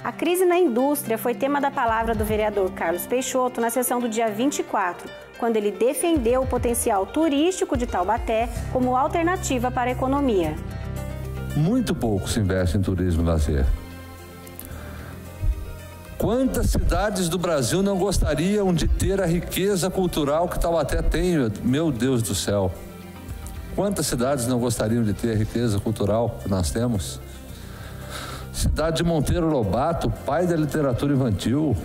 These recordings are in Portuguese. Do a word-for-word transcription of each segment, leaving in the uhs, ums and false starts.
A crise na indústria foi tema da palavra do vereador Carlos Peixoto na sessão do dia vinte e quatro, quando ele defendeu o potencial turístico de Taubaté como alternativa para a economia. Muito pouco se investe em turismo e lazer. Quantas cidades do Brasil não gostariam de ter a riqueza cultural que Taubaté tem? Meu Deus do céu! Quantas cidades não gostariam de ter a riqueza cultural que nós temos? Cidade de Monteiro Lobato, pai da literatura infantil.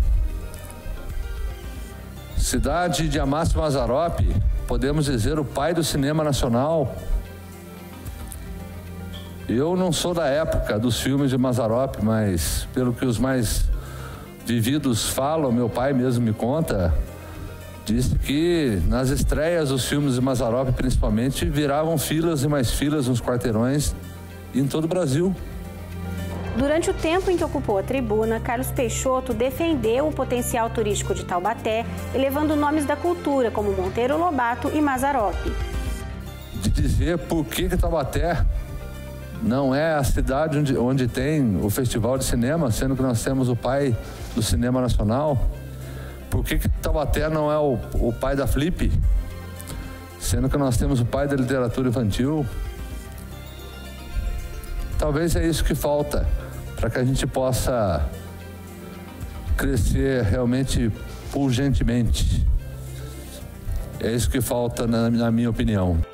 Cidade de Amácio Mazzaropi, podemos dizer o pai do cinema nacional. Eu não sou da época dos filmes de Mazzaropi, mas pelo que os mais vividos falam, meu pai mesmo me conta, disse que nas estreias dos filmes de Mazzaropi, principalmente, viravam filas e mais filas nos quarteirões em todo o Brasil. Durante o tempo em que ocupou a tribuna, Carlos Peixoto defendeu o potencial turístico de Taubaté, elevando nomes da cultura como Monteiro Lobato e Mazzaropi. De dizer por que que Taubaté não é a cidade onde, onde tem o Festival de Cinema, sendo que nós temos o pai do cinema nacional. Por que que Taubaté não é o, o pai da Flip, sendo que nós temos o pai da literatura infantil? Talvez é isso que falta para que a gente possa crescer realmente urgentemente. É isso que falta, na, na minha opinião.